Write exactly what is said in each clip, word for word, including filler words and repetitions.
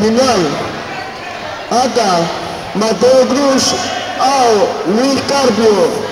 Final. Acá, Mateo Cruz, A O, Luis Carpio.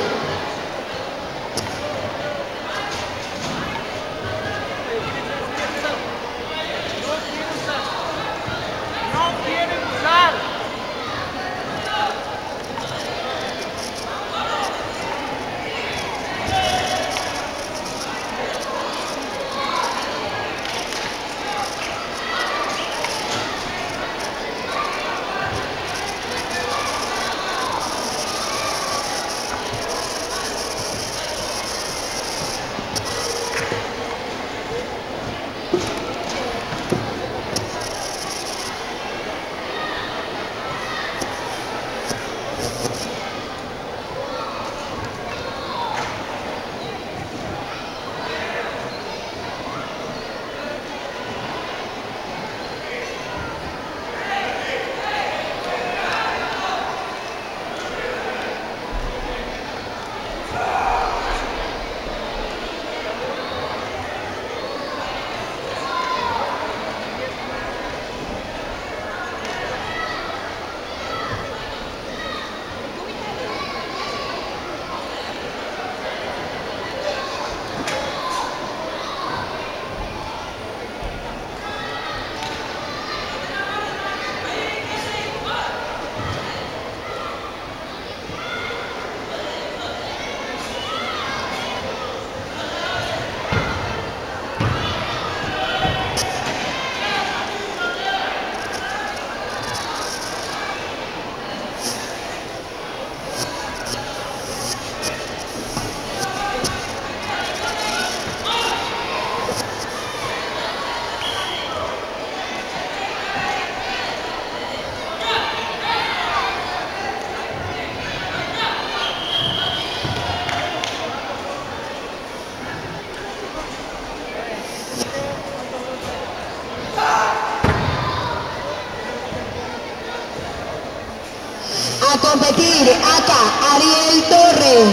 A competir acá Ariel Torres,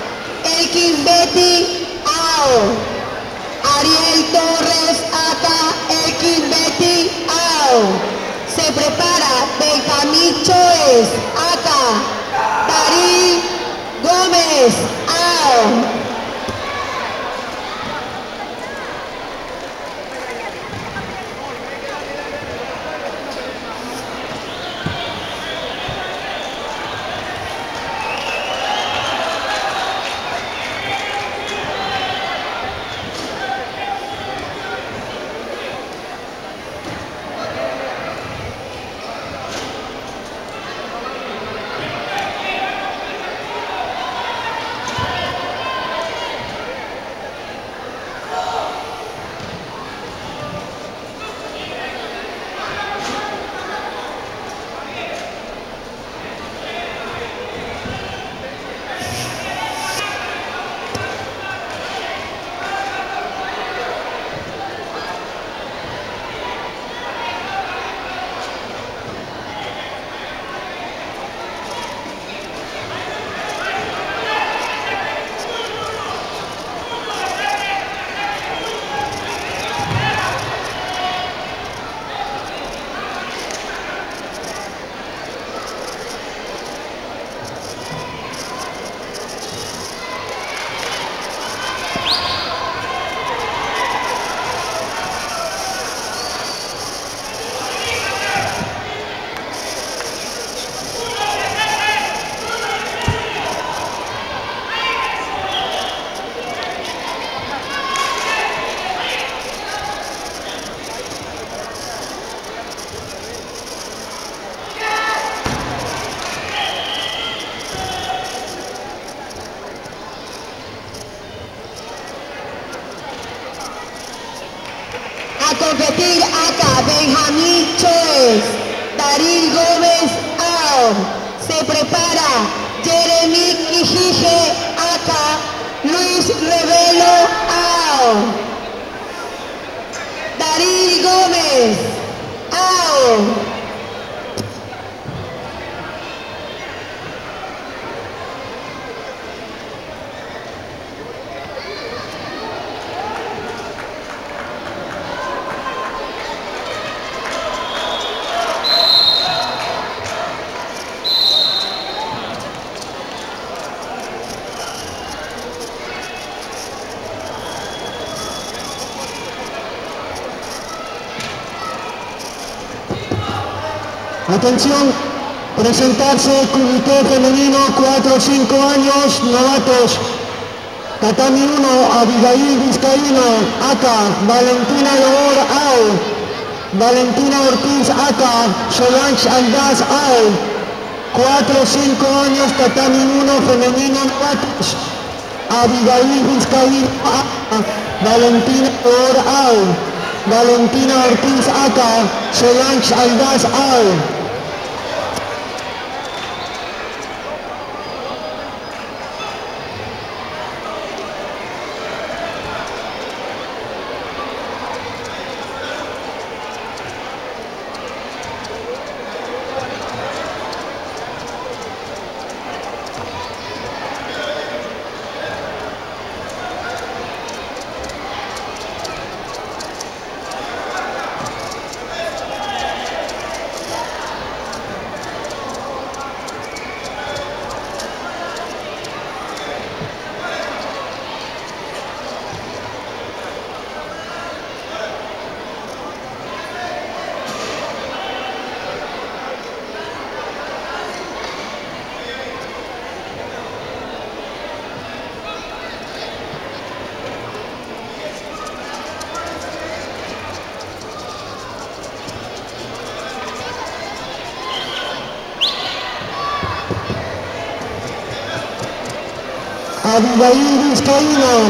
Elkin Betty A O. Ariel Torres acá, Elkin Betty A O. Se prepara Benjamín Choes acá, Darín Gómez A O. A competir acá Benjamín Choes, Darín Gómez A O. Se prepara Jeremy Quijije acá, Luis Revelo A O. Darín Gómez A O. Atención, presentarse comité femenino cuatro cinco años, novatos. Tatami uno, Abigail Vizcaíno, acá, Valentina Lobor, A O. Valentina Ortiz, acá, Solange Aldaz, A O. cuatro cinco años, Tatami uno, femenino, novatos. Abigail Vizcaíno, acá, Valentina Lobor, A O. Valentina Ortiz, acá, Solange Aldaz, A O. Abigail Vizcaíno.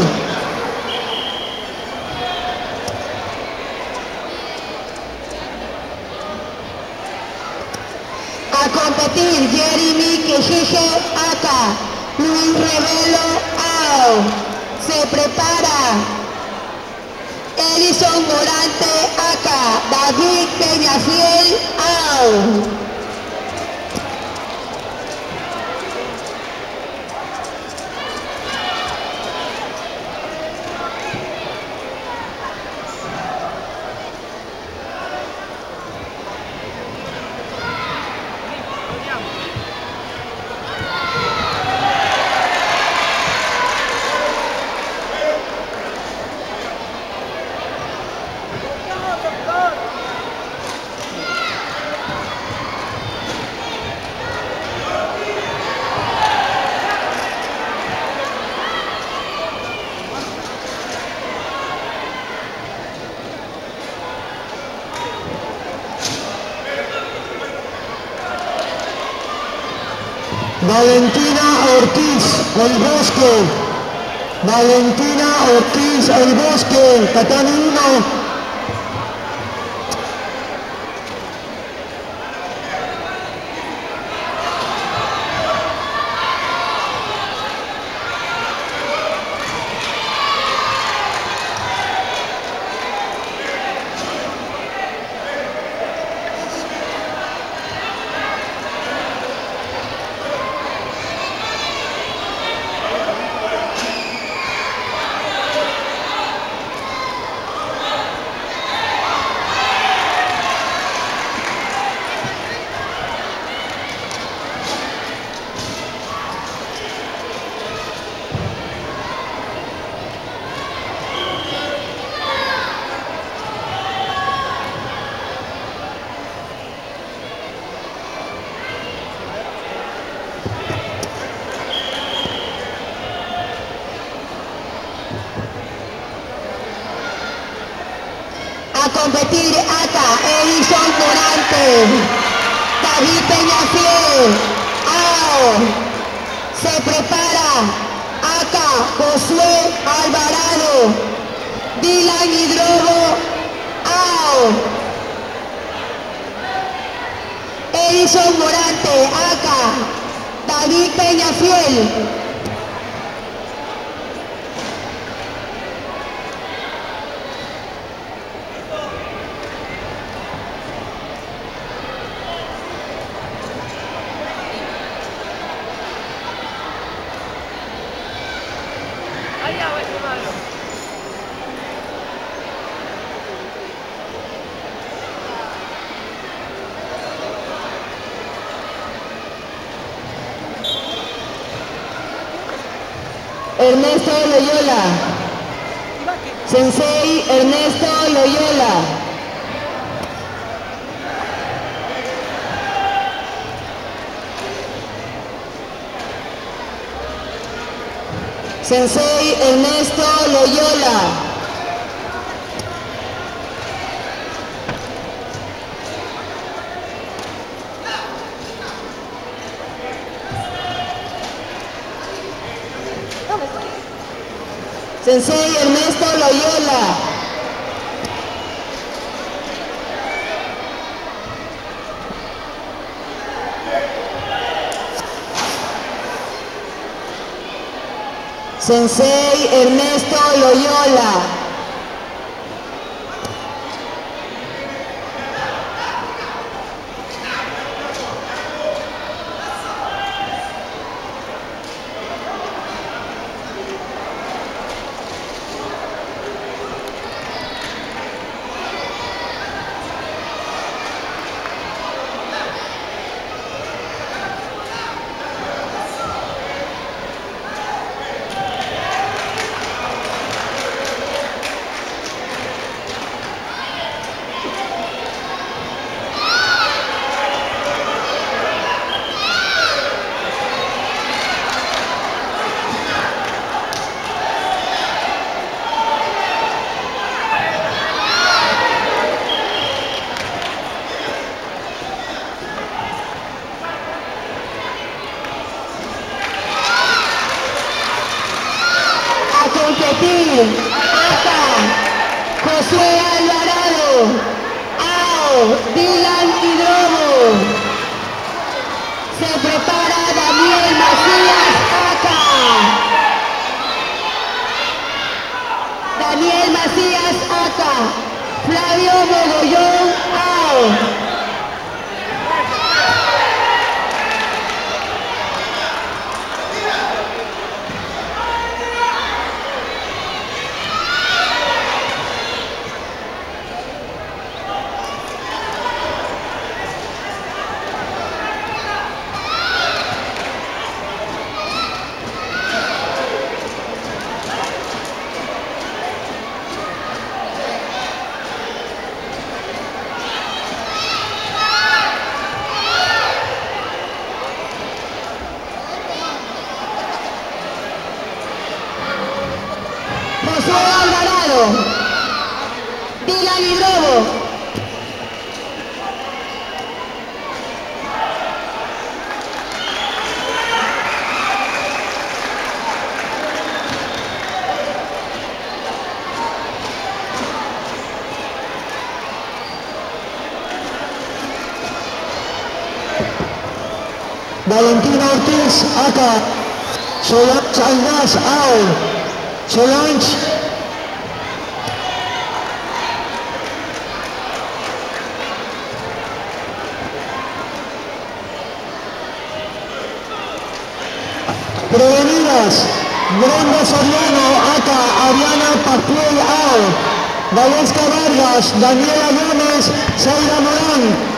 A competir, Jeremy Quejeje, acá, Luis Revelo, A O. Se prepara Elison Morante, acá, David Peñafiel, A O. Valentina Ortiz, El Bosque. Valentina Ortiz, El Bosque, Tatami uno. A competir, acá, Edison Morante, David Peñafiel, A O. Se prepara, acá, Josué Alvarado, Dylan Hidrobo, A O. Edison Morante, acá, David Peñafiel. Ernesto Loyola, Sensei Ernesto Loyola. Sensei Ernesto Loyola. Sensei Ernesto Loyola. Sensei Ernesto Loyola. Competir, Aka, Josué Alvarado, Ao, Dylan Hidrobo. Se prepara Daniel Macías, Aka. Daniel Macías, Aka. Flavio Mogollón, Ao. Josué Alvarado, Dylan Hidrobo. Valentina Ortiz, Aka. Solange Aldaz, Ao. Solange. Prevenidas, Brenda Soriano, Aka, Ariana Papiel, Ao. Valesca Vargas, Daniela Gómez, Zaira Morán.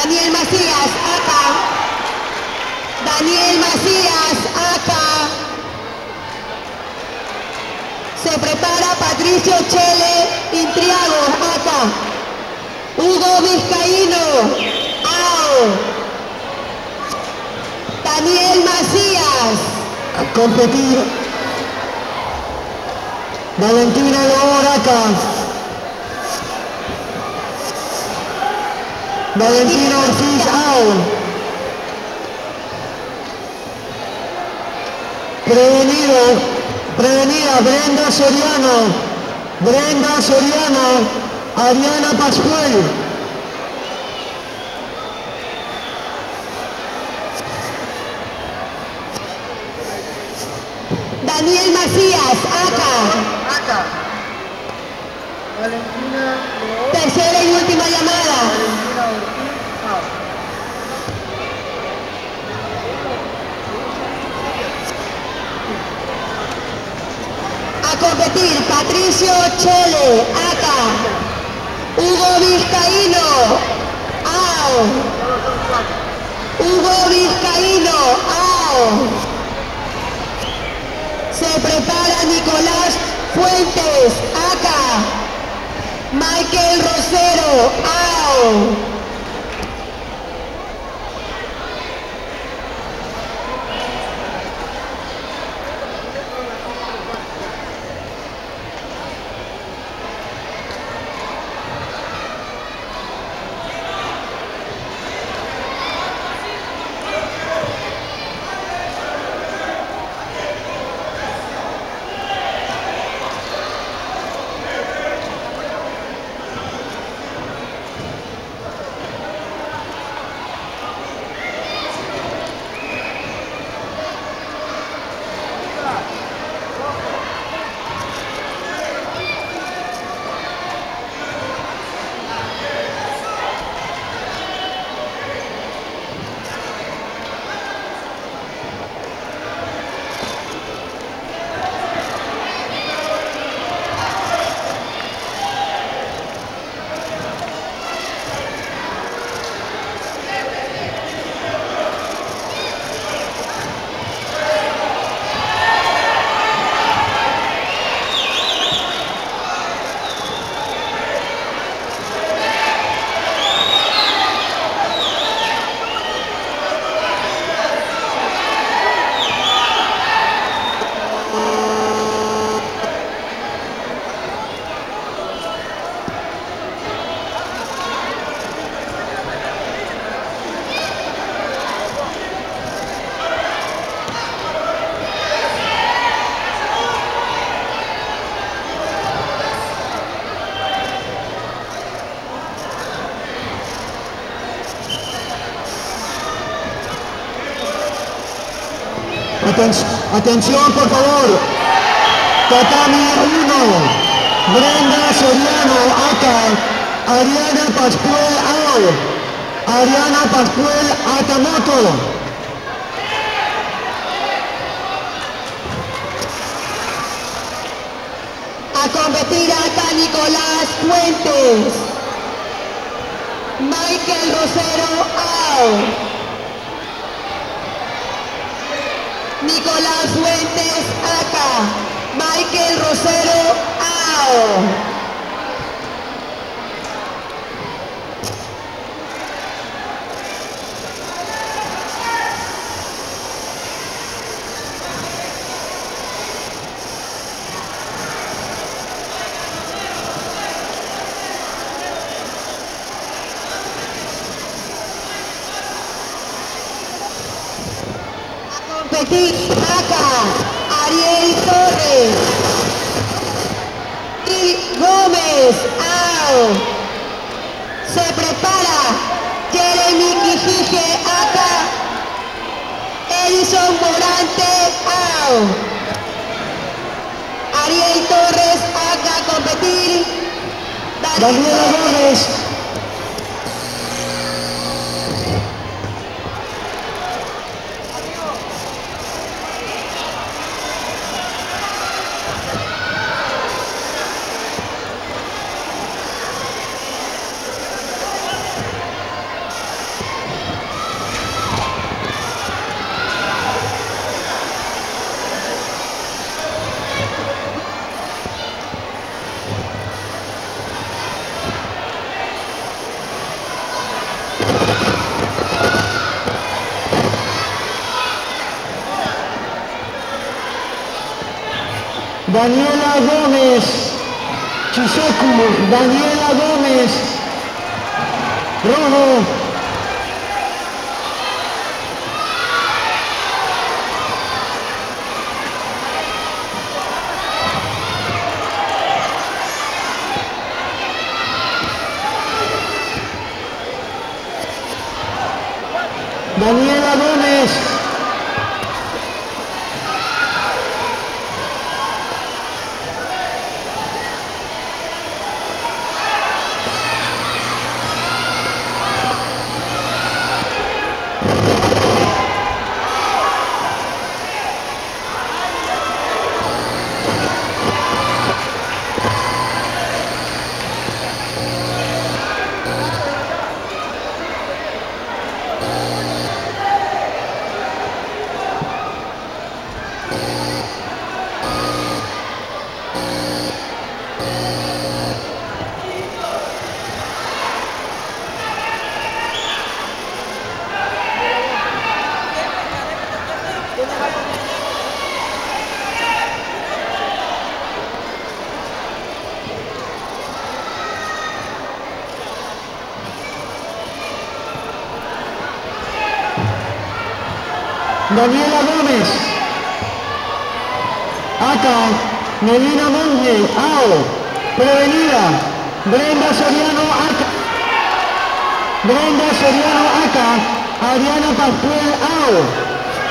Daniel Macías, acá. Daniel Macías, acá. Se prepara Patricio Chele Intriago, acá. Hugo Vizcaíno, ao. Daniel Macías. A competir. Valentina Loor, acá. Valentina Ortiz, ao. Prevenido, prevenida Brenda Soriano, Brenda Soriano, Ariana Pascual. Daniel Macías, acá. Acá. Valentina Loor. Tercera y última llamada. Valentina Ortiz, out. A competir Patricio Chele, acá. Hugo Vizcaíno, ao. Hugo Vizcaíno, ao. Se prepara Nicolás Fuentes, acá. Michael Rosero, ao. Aten atención, por favor. Tatami uno. Brenda Soriano, acá. Ariana Pascual, ao. Ariana Pascual, Atamoto. A competir acá Nicolás Fuentes. Michael Rosero, ao. Nicolás Fuentes, acá. Michael Rosero, ao. Competir acá, Ariel Torres y Gómez, ao. Se prepara Jeremy Quijije, acá. Edison Morante, ao. Ariel Torres, acá, competir. Daniela Gómez. Daniela Gómez, Chisoku, Daniela Gómez, rojo. Daniela Gómez. Daniela Gómez, acá, Melina Monge, A O, prevenida, Brenda Soriano, acá, Brenda Soriano, acá, Adriana Pascual, A O.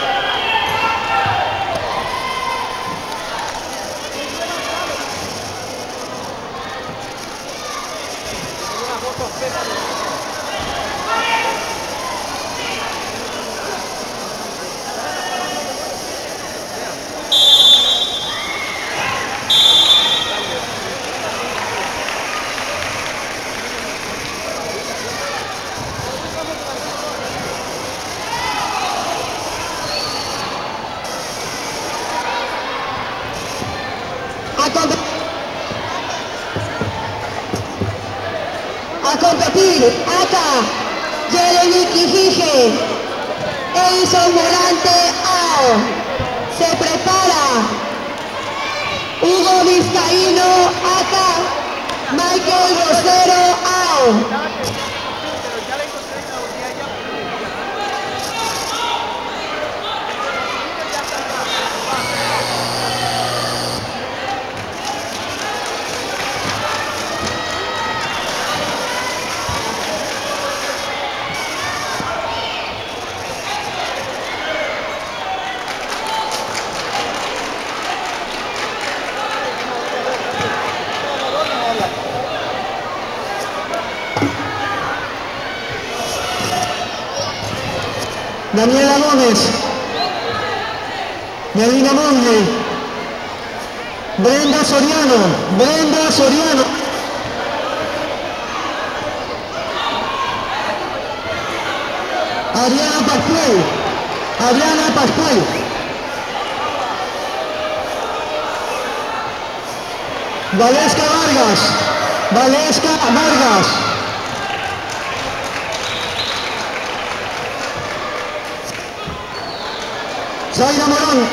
A competir, acá, Jeremy Quijije, Edison Morante, A O, se prepara, Hugo Vizcaíno, acá, Michael Rosero, A O. Daniela Gómez, Melina Monge, Brenda Soriano, Brenda Soriano, Adriana Pascual, Adriana Pascual, Valesca Vargas, Valesca Vargas, Zaira Morón,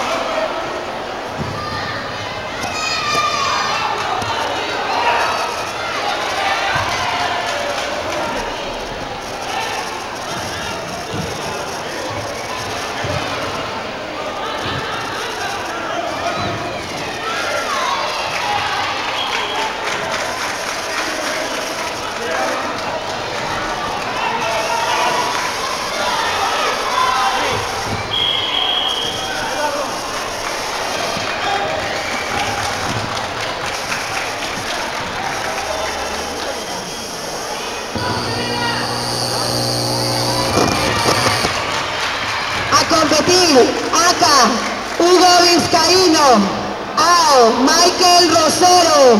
competir, acá, Hugo Vizcaíno, A O, Michael Rosero,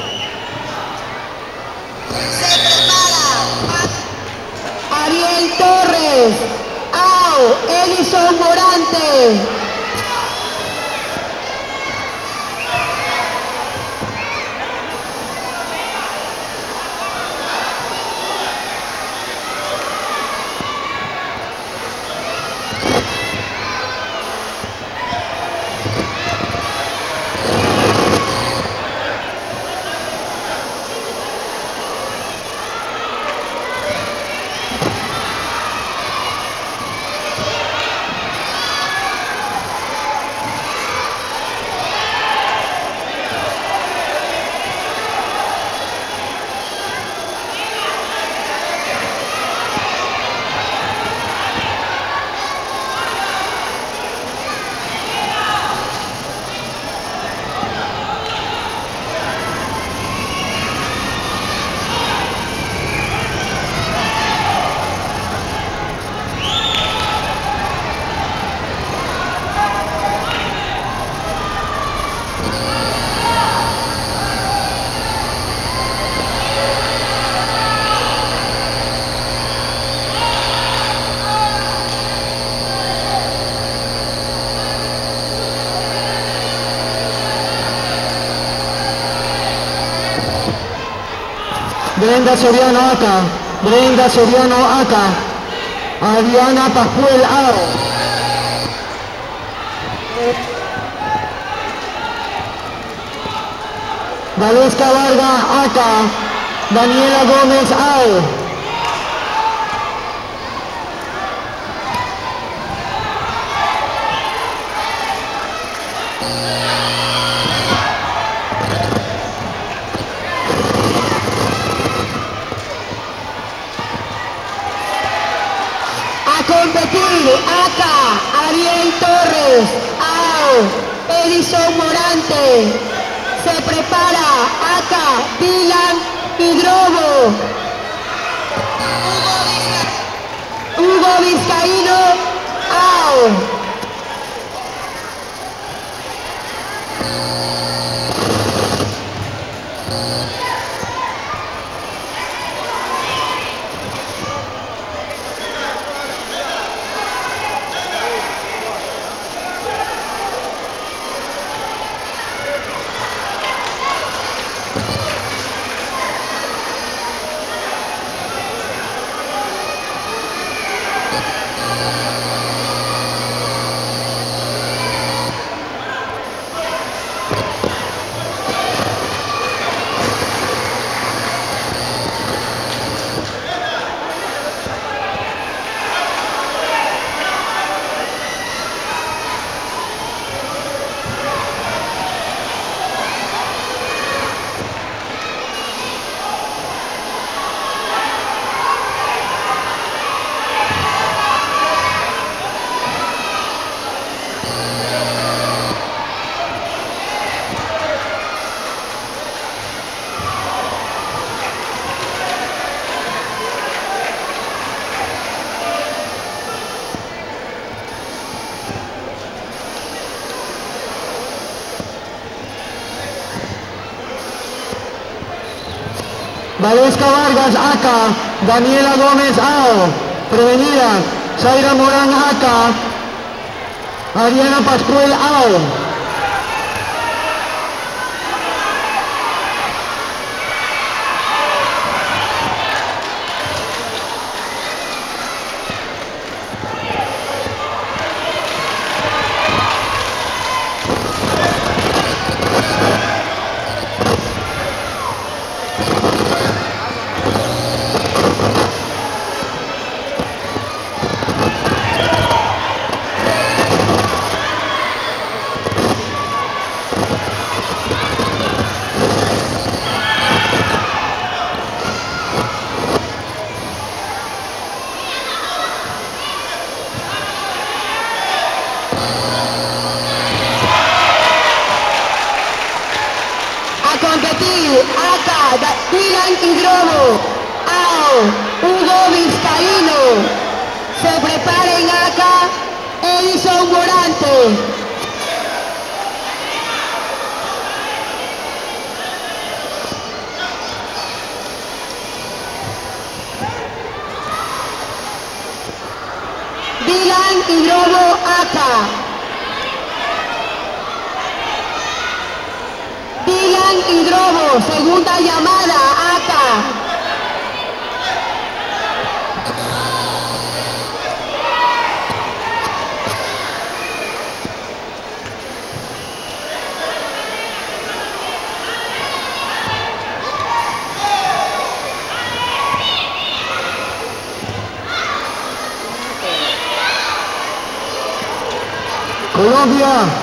se prepara, Ariel Torres, A O, Edison Morante. Brenda Soriano acá, Brenda Soriano acá, Adriana Pascual Ao. Valesca Vargas acá, Daniela Gómez Ao. Competir acá, Ariel Torres, Ao, Edison Morante. Se prepara acá, Dylan Hidrobo, Hugo Vizcaíno, Ao. Valesca Vargas acá, Daniela Gómez Ao. Prevenida, Zaira Morán acá, Ariana Pascual Ao. Competir acá, Dylan Hidrobo, Ao, Hugo Vizcaíno. Se preparen acá, Edison Morante. Dylan Hidrobo acá. Dylan Hidrobo, segunda llamada, acá. Colombia.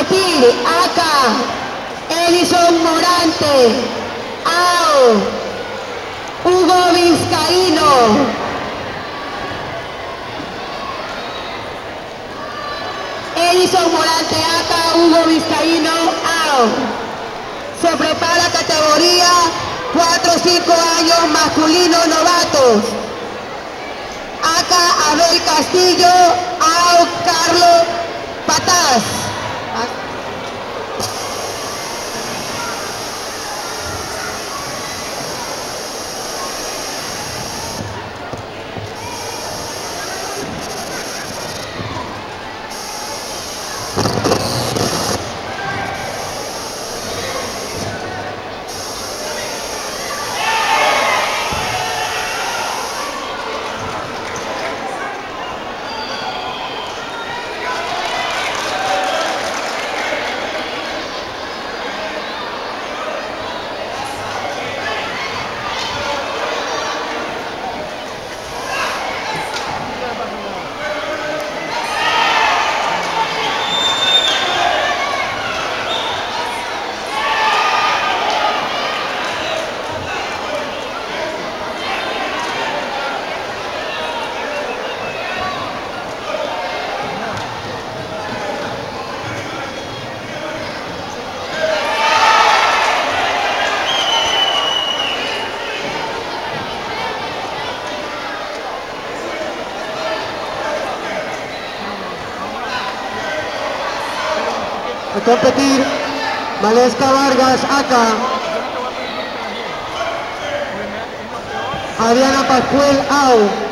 competir, acá, Edison Morante, A O, Hugo Vizcaíno. Edison Morante, acá, Hugo Vizcaíno, A O. Se prepara categoría cuatro a cinco años masculino novatos. Acá, Abel Castillo, A O, Carlos Pataz. A competir, Valesca Vargas, acá, Adriana Pascual, A O.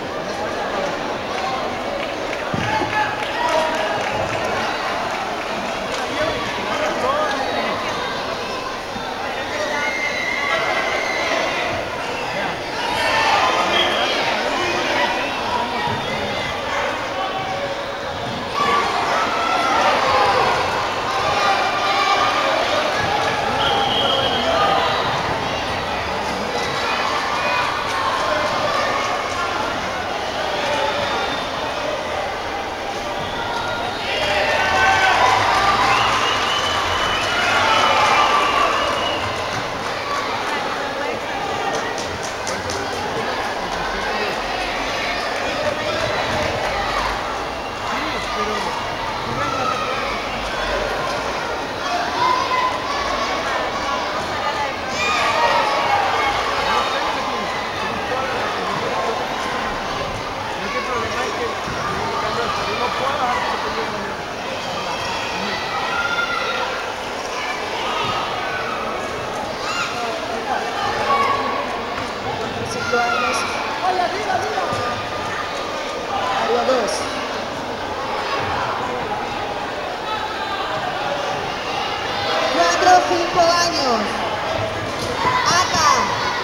cuatro a cinco años. Acá.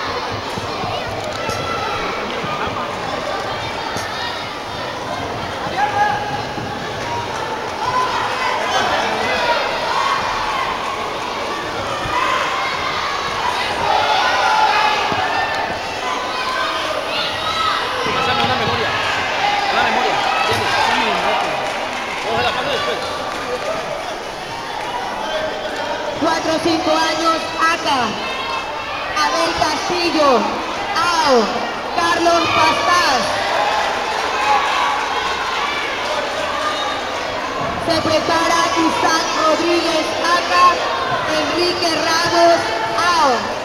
Pásame una memoria. Una memoria. ¿Tienes? Pásame un rato. Ojo, la paso después. cuatro a cinco años, acá. Abel Castillo, A O, Carlos Pastás. Se prepara Isaac Rodríguez, acá. Enrique Ramos, A O.